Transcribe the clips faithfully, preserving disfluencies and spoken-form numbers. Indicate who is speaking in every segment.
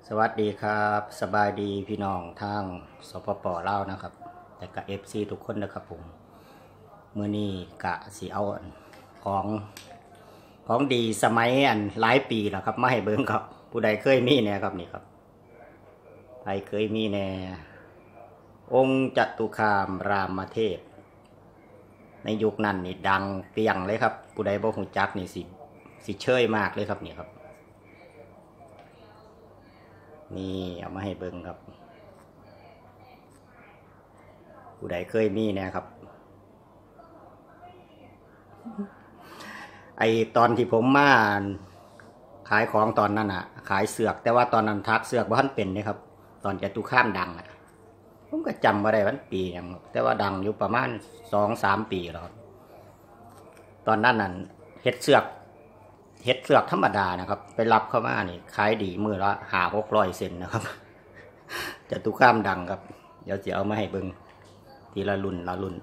Speaker 1: สวัสดีครับสบายดีพี่น้องทางสปปลาวนะครับแต่กับเอฟซีทุกคนนะครับผมเมื่อนี้กะสีเอาของของดีสมัยอันหลายปีแล้วครับมาให้เบิ้งครับผู้ใดเคยมีแน่ครับนี่ครับใครเคยมีแน่องค์จตุคามรามเทพในยุคนั้นนี่ดังเปียงเลยครับผู้ใดบ่ฮู้จักนี่สิสิเชยมากเลยครับนี่ครับนี่เอามาให้เบิ่งครับผู้ใดเคยมีเนี่ยครับไอตอนที่ผมมาขายของตอนนั้นอ่ะขายเสือกแต่ว่าตอนนั้นทักเสือกว่าท่านเป็นนี่ครับตอนจตุคามดังอ่ะผมก็จำมาได้วันปีอย่างแต่ว่าดังอยู่ประมาณสองสามปีแล้วตอนนั้นนั่นเฮ็ดเสือกเฮ็ดเสือกธรรมดานะครับไปรับเข้ามานี่ขายดีมือละหาหกร้อยเซนนะครับจตุคามดังครับเดี๋ยวจะเอามาให้เบิ่งทีละรุ่นละรุ่น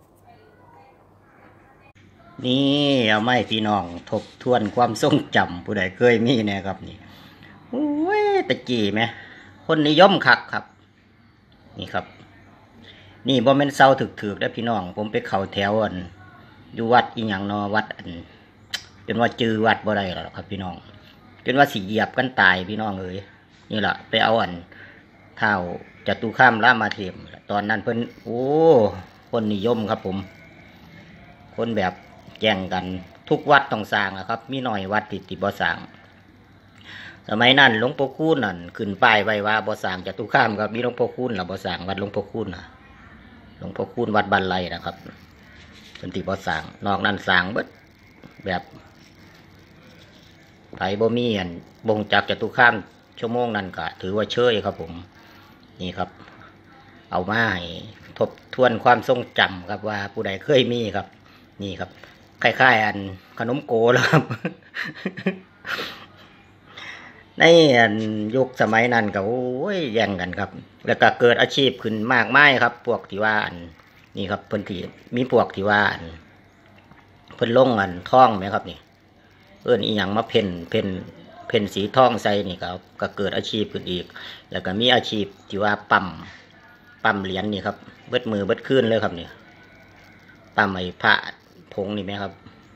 Speaker 1: นี่เอาไม่พี่น้องทบทวนความทรงจำผู้ใดเคยมีเนี่ยครับนี่โอ้ยตะกี้ไหมคนนิยมคักครับนี่ครับนี่บ่แม่นเซาถึกๆแล้วพี่น้องผมไปเข้าแถวอันอยู่วัดอีหยังเนาะวัดอันจนว่าจื้อวัดบ่ได้แล้วครับพี่น้องจนว่าสิเหยียบกันตายพี่น้องเอ้ยนี่แหละไปเอาอันเท้าจตุคามรามเทพตอนนั้นเพิ่นโอ้คนนิยมครับผมคนแบบแย่งกันทุกวัดต้องสร้างนะครับมีหน่อยวัดติดติบ่สร้างสมัยนั้นหลวงปู่คูณนั่นขึ้นป้ายไว้ว่าบ่สร้างจตุคามครับมีหลวงปู่คูณล่ะบ่สร้างวัดหลวงปู่คูณน่ะหลวงปู่คูณวัดบ้านไร่นะครับเพิ่นติบ่สร้างนอกนั้นสร้างเบิดแบบไผบ่มีอันบ่ฮู้จักจตุคามชั่วโมงนั้นก็ถือว่าเชยครับผมนี่ครับเอามาให้ทบทวนความทรงจำครับว่าผู้ใดเคยมีครับนี่ครับคล้ายๆอันขนมโกแล้วครับ ในอันยุคสมัยนั้นก็โอ้ยแย่งกันครับแล้วก็เกิดอาชีพขึ้นมากมายครับพวกที่ว่าอันนี่ครับเพิ่นที่มีพวกที่ว่าอันเพิ่นลงอันท่องไหมครับนี่เอิ้นอีหยังมาเพ่นเพ่นเพ่นสีทองใส่นี่ก็ก็เกิดอาชีพขึ้นอีกแล้วก็มีอาชีพที่ว่าปั๊มปั๊มเหรียญนี่ครับเบิดมือเบิดคืนเลยครับนี่ปั๊มไอ้พระผงนี่ไหมครับ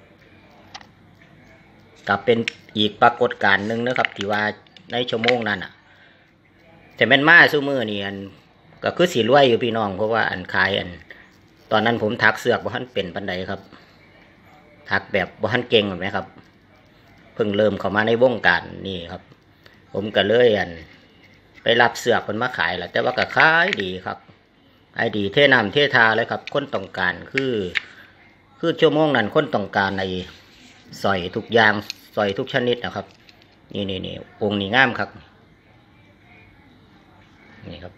Speaker 1: ก็เป็นอีกปรากฏการณ์หนึ่งนะครับที่ว่าในชั่วโมงนั้นอ่ะแต่แม่นมาสู้มือนี่อันก็คือสีรวยอยู่พี่น้องเพราะว่าอันขายอันตอนนั้นผมถักเสือกบ่ทันเป็นปันใดครับถักแบบบ่ทันเก่งไหมครับเพิ่งเริ่มเข้ามาในวงการนี่ครับผมก็เลยอันไปรับเสือกมันมาขายแหละแต่ว่าก็ขายดีครับขายดีเท่น้ำเท่ทาเลยครับคนต้องการคือคือชั่วโมงนั้นคนต้องการในสอยทุกอย่างสอยทุกชนิดนะครับนี่นี่นี่องค์นี้งามครับนี่ครับ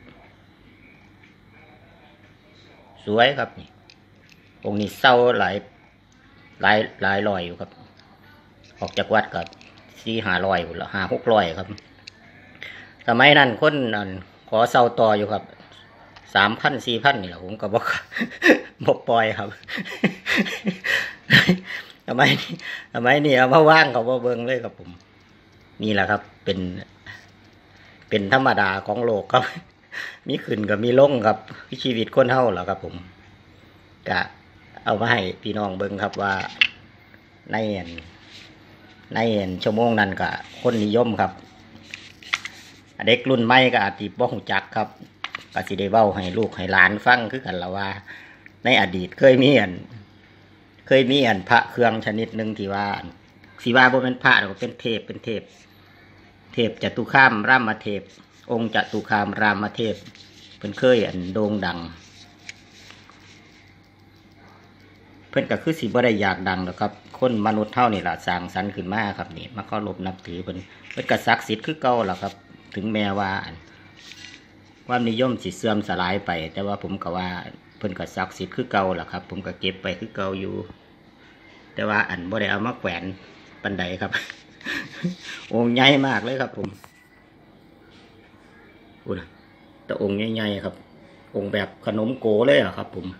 Speaker 1: สวยครับนี่องค์นี้เศร้าหลายหลายหลายรอยอยู่ครับออกจากวัดกับสี่ห้าร้อยหรือห้าหกร้อยครับสมัยนั้นคนนั้นขอเศร้าต่ออยู่ครับสามพันสี่พันนี่แหละผมก็บอกบอกปล่อยครับทำไมทำไมนี่เอามาว่างเขาบ่เบิ่งเลยครับผมนี่แหละครับเป็นเป็นธรรมดาของโลกครับมีขึ้นกับมีลงครับชีวิตคนเฮาเหรอครับผมก็เอามาให้พี่น้องเบิ่งครับว่าในในชั่วโมงนั้นก็คนนิยมครับเด็กรุ่นใหม่ก็อาจจะบ่ฮู้จักครับก็สิได้เว้าให้ลูกให้หลานฟังคือกันละว่าในอดีตเคยมีอันเคยมีอันพระเครื่องชนิดหนึ่งที่ว่าสีว่าบ่เป็นพระหรอกเป็นเทพเป็นเทพเทพจตุคามรามเทพองค์จตุคามรามเทพเป็นเคยอันโด่งดังเพิ่นก็คือสิบ่ได้อยากดังหรอกครับคนมนุษย์เท่านี่ล่ะสร้างสรรค์ขึ้นมาครับนี่มาเคารพนับถือเพิ่นเพิ่นก็ศักดิ์สิทธิ์คือเก่าล่ะครับถึงแม้ว่าความนิยมสิเสื่อมสลายไปแต่ว่าผมก็ว่าเพิ่นก็ศักดิ์สิทธิ์คือเก่าล่ะครับผมก็เก็บไปคือเก่าอยู่แต่ว่าอันบ่ได้เอามาแขวนปันใดครับ องค์ใหญ่มากเลยครับผมอุ้ยแต่องค์ใหญ่ๆครับองค์แบบขนมโกเลยอ่ะครับผม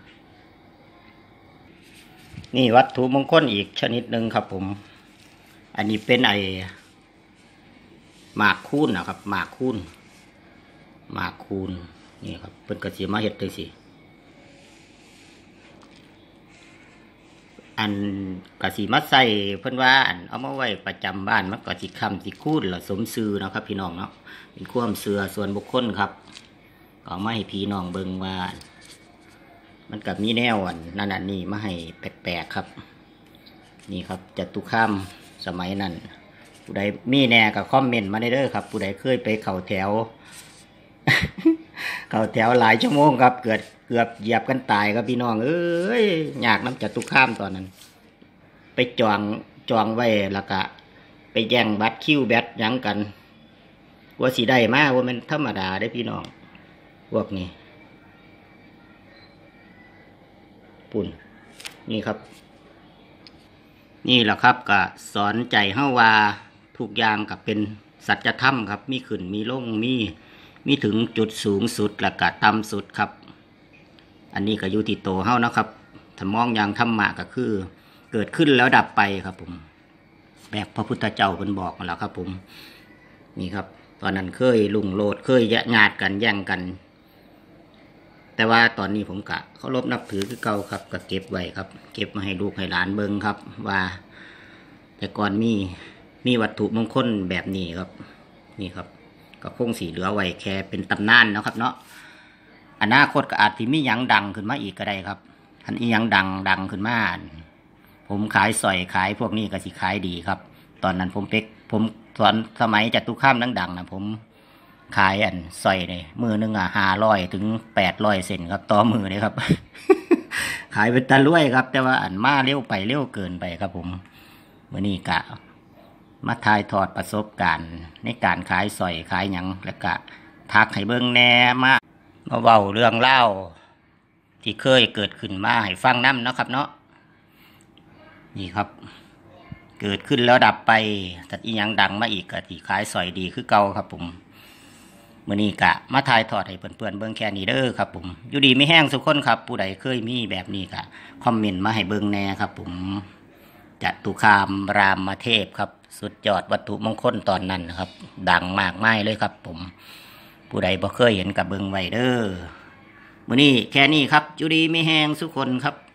Speaker 1: นี่วัตถุมงคลอีกชนิดหนึ่งครับผมอันนี้เป็นไอหมากคูนนะครับหมากคูนหมากคูนนี่ครับเพิ่นก็สิมาเฮ็ดจังซี่อันกะสิมาใส่เพิ่นว่าอันเอามาไว้ประจำบ้านมันก็สิค้ำสิคูนแล้วสมชื่อเนาะครับพี่น้องเนาะเป็นความเชื่อส่วนบุคคลครับก็เอามาให้พี่น้องเบิ่งว่ามันก็มีแนวอันนั่นอันนี้มาให้แปลกๆครับนี่ครับจตุคามสมัยนั้นผู้ใดมีแน่ก็คอมเมนต์มาได้เด้อครับผู้ใดเคยไปเข้าแถว เข้าแถวหลายชั่วโมงครับเกิดเกือบเหยียบกันตายครับพี่น้องเอ้ยยากน้ำจตุคามตอนนั้นไปจองจองไว้แล้วก็ไปแย่งบัตรคิวแบตยังกันว่าสีได้มากว่ามันธรรมดาได้พี่น้องพวกนี้ปุ่นนี่ครับนี่แหละครับก็สอนใจเฮาว่าทุกอย่างกับเป็นสัจธรรมครับมีขึ้นมีลงมีมีถึงจุดสูงสุดและก็ต่ำสุดครับอันนี้ก็อยู่ที่โตเฮานะครับถ้ามองอย่างธรรมะก็คือเกิดขึ้นแล้วดับไปครับผมแบบพระพุทธเจ้าเพิ่นบอกมาแล้วครับผมนี่ครับตอนนั้นเคยลุงโลดเคยแย่งาดกันแย่งกันแต่ว่าตอนนี้ผมกะเคารพนับถือคือเก่าครับก็เก็บไว้ครับเก็บมาให้ลูกให้หลานเบิ่งครับว่าแต่ก่อนมีมีวัตถุมงคลแบบนี้ครับนี่ครับก็คงสีเหลือไว้แค่เป็นตำนานนะครับเนาะอนาคตก็อาจที่มีหยังดังขึ้นมาอีกก็ได้ครับอันอีหยังดังดังขึ้นมาผมขายสอยขายพวกนี้ก็สิขายดีครับตอนนั้นผมเป็กผมตอนสมัยจตุคามดังๆนะผมขายอันสอยเลยมือหนึ่งอ่ะห้าร้อยถึงแปดร้อยเซนครับต่อมือเลยครับ ขายเป็นตะลุ่ยครับแต่ว่าอันมาเร็วไปเร็วเกินไปครับผมวันนี้กะมาถ่ายทอดประสบการณ์ในการขายสอยขายหยังแล้วก็ทักให้เบิ่งแน่มามาเว้าเรื่องเล่าที่เคยเกิดขึ้นมาให้ฟังนำเนาะครับเนาะนี่ครับเกิดขึ้นแล้วดับไปแต่อีหยังดังมาอีกก็ที่ขายสอยดีคือเก่าครับผมมื้อนี้กะมาถ่ายทอดให้เพื่อนๆเบิ่งแค่นี้เด้อครับผมอยู่ดีไม่แห้งสุขคนครับผู้ใดเคยมีแบบนี้กะคอมเมนต์มาให้เบิ่งแน่ครับผมจตุคามรามเทพครับสุดยอดวัตถุมงคลตอนนั้นนะครับดังมากมายเลยครับผมผู้ใดบ่เคยเห็นกับเบิ่งไว้เด้อมื้อนี้แค่นี้ครับอยู่ดีไม่แห้งสุขคนครับ